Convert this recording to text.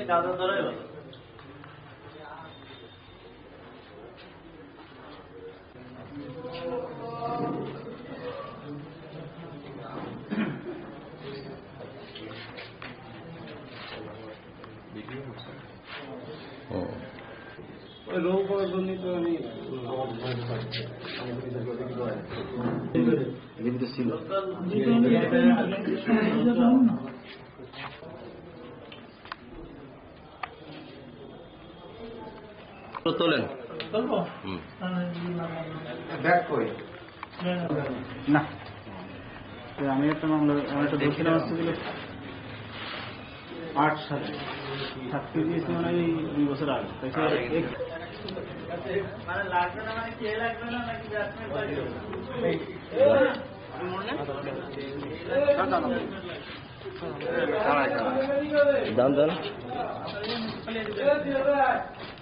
রোগ করার জন্য তো আমি জীবিত ছিল। তোলেন না, আমি একটা মামলা ধরছিলাম হচ্ছে 8 সালে সাক্ষী দিয়েছি, মানে এই 2 বছর আগে। দাম